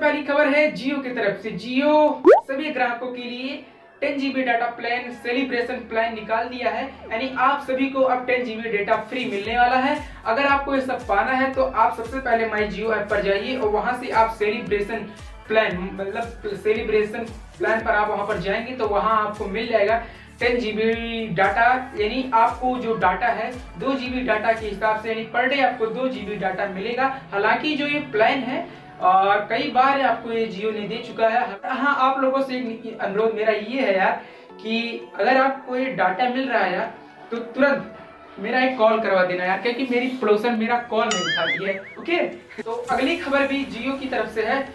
पहली खबर है जियो की तरफ से। जियो सभी ग्राहकों के लिए 10 GB data plan celebration plan निकाल दिया है, यानी आप सभी को अब 10 GB डाटा फ्री मिलने वाला है। अगर आपको ये सब पाना है तो आप सबसे पहले माई जियो ऐप पर जाइए और वहां से आप सेलिब्रेशन प्लान मतलब सेलिब्रेशन प्लान पर आप वहां पर जाएंगे तो वहां आपको मिल जाएगा 10 GB डाटा, यानी आपको जो डाटा है 2 GB डाटा के हिसाब से, यानी पर डे आपको 2 GB डाटा मिलेगा। हालांकि जो ये प्लान है और कई बार आपको ये जियो ने दे चुका है। हाँ, आप लोगों से एक अनुरोध मेरा ये है यार कि अगर आपको ये डाटा मिल रहा है यार तो तुरंत मेरा एक कॉल करवा देना यार, क्योंकि मेरी पड़ोसन मेरा कॉल नहीं उठाती है। ओके, तो अगली खबर भी जियो की तरफ से है।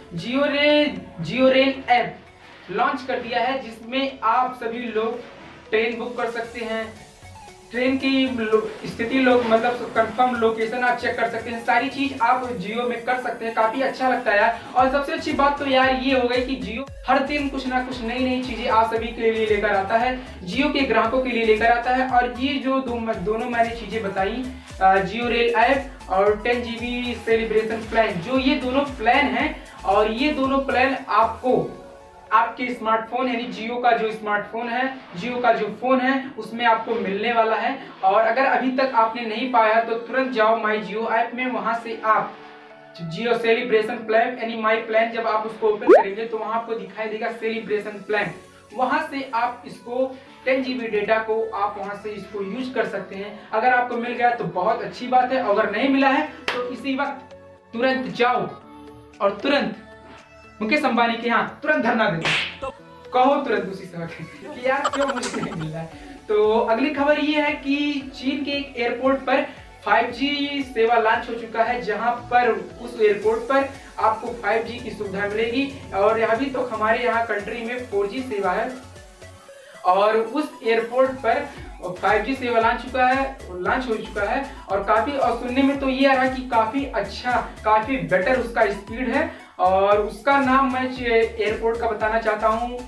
जियो रेल ऐप लॉन्च कर दिया है जिसमें आप सभी लोग ट्रेन बुक कर सकते हैं, ट्रेन की स्थिति मतलब कंफर्म लोकेशन आप चेक कर सकते हैं, सारी चीज आप जियो में कर सकते हैं। काफी अच्छा लगता है यार। और सबसे अच्छी बात तो यार ये हो गई कि जियो हर दिन कुछ ना कुछ नई नई चीजें आप सभी के लिए लेकर आता है, जियो के ग्राहकों के लिए लेकर आता है। और ये जो दोनों मैंने चीजें बताई, जियो रेल ऐप और 10 GB सेलिब्रेशन प्लान, जो ये दोनों प्लान है और ये दोनों प्लान आपको आपके स्मार्टफोन यानी जियो का जो स्मार्टफोन है, जियो का जो फोन है उसमें आपको मिलने वाला है। और अगर अभी तक आपने नहीं पाया तो तुरंत जाओ माई जियो ऐप में, वहां से आप जियो सेलिब्रेशन प्लान यानी माई प्लान जब आप उसको ओपन करेंगे तो वहां आपको दिखाई देगा सेलिब्रेशन प्लान। वहां से आप इसको 10 GB डेटा को आप वहां से इसको यूज कर सकते हैं। अगर आपको मिल गया तो बहुत अच्छी बात है, अगर नहीं मिला है तो इसी वक्त तुरंत जाओ और तुरंत मुकेश अंबानी के यहाँ तुरंत धरना दे तो कहो तुरंत उसी समय कि यार क्यों मुझे नहीं मिल रहा है। तो अगली खबर ये है कि चीन के एक एयरपोर्ट पर 5G सेवा लॉन्च हो चुका है, जहां पर उस एयरपोर्ट पर आपको 5G की सुविधा मिलेगी। और अभी तो हमारे यहाँ कंट्री में 4G सेवा है और उस एयरपोर्ट पर 5G सेवा लॉन्च हो चुका है। और काफी और सुनने में तो ये आ रहा कि काफी अच्छा, काफी बेटर उसका स्पीड है। और उसका नाम मैं एयरपोर्ट का बताना चाहता हूँ,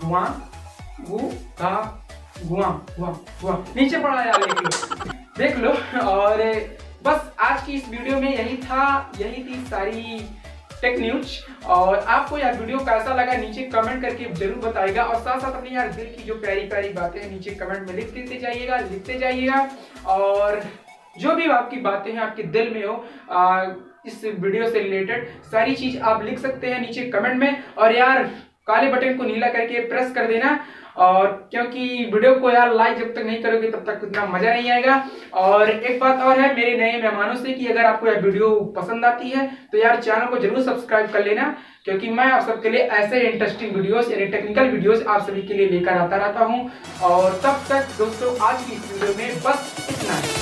गुआ नीचे पड़ा यार, देख लो। और बस आज की इस वीडियो में यही थी सारी टेक न्यूज। और आपको यह वीडियो कैसा लगा नीचे कमेंट करके जरूर बताइएगा। और साथ साथ अपनी यार दिल की जो प्यारी प्यारी बातें हैं नीचे कमेंट में लिखते जाइएगा। और जो भी आपकी बातें हैं आपके दिल में हो इस वीडियो से रिलेटेड सारी चीज आप लिख सकते हैं नीचे कमेंट में। और यार काले बटन को नीला करके प्रेस कर देना, और क्योंकि वीडियो को यार लाइक जब तक नहीं करोगे तब तक उतना मजा नहीं आएगा। और एक बात और है मेरे नए मेहमानों से कि अगर आपको यह वीडियो पसंद आती है तो यार चैनल को जरूर सब्सक्राइब कर लेना, क्योंकि मैं आप सबके लिए ऐसे इंटरेस्टिंग वीडियोस यानी टेक्निकल वीडियोस आप सभी के लिए लेकर आता रहता हूं। और तब तक दोस्तों आज की इस वीडियो में बस इतना है।